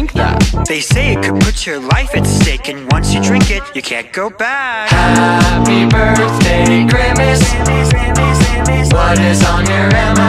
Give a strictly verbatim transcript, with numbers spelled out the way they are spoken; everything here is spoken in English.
drink that? They say it could put your life at stake, and once you drink it, you can't go back. Happy birthday, Grimace. What is on your M